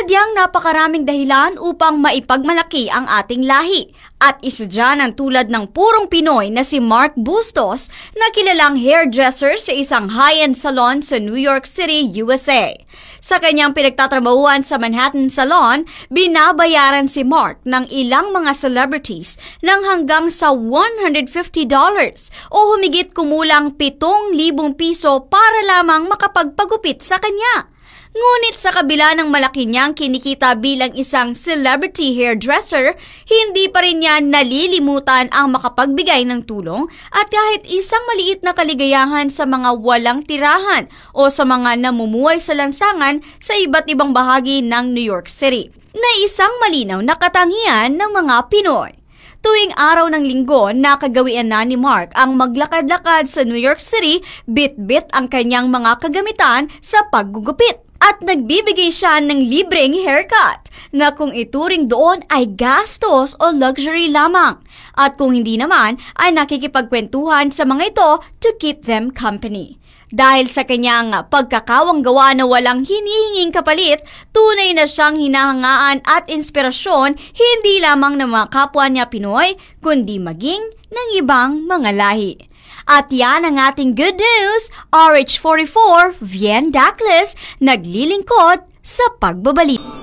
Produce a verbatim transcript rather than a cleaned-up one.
Sadyang napakaraming dahilan upang maipagmalaki ang ating lahi. At isa dyan ang tulad ng purong Pinoy na si Mark Bustos na kilalang hairdresser sa isang high-end salon sa New York City, U S A. Sa kanyang pinagtatrabahuan sa Manhattan Salon, binabayaran si Mark ng ilang mga celebrities ng hanggang sa one hundred fifty dollars o humigit kumulang pitong libong piso para lamang makapagpagupit sa kanya. Ngunit sa kabila ng malaki niyang kinikita bilang isang celebrity hairdresser, hindi pa rin niya nalilimutan ang makapagbigay ng tulong at kahit isang maliit na kaligayahan sa mga walang tirahan o sa mga namumuhay sa lansangan sa iba't ibang bahagi ng New York City, na isang malinaw na katangian ng mga Pinoy. Tuwing araw ng linggo, nakagawian na ni Mark ang maglakad-lakad sa New York City, bit-bit ang kanyang mga kagamitan sa paggugupit. At nagbibigay siya ng libreng haircut na kung ituring doon ay gastos o luxury lamang. At kung hindi naman ay nakikipagkwentuhan sa mga ito to keep them company. Dahil sa kanyang pagkakawang gawa na walang hinihinging kapalit, tunay na siyang hinahangaan at inspirasyon hindi lamang ng mga kapwa niya Pinoy, kundi maging ng ibang mga lahi. At yan ang ating good news, R H forty-four, Vien Dacles, naglilingkod sa pagbabalita.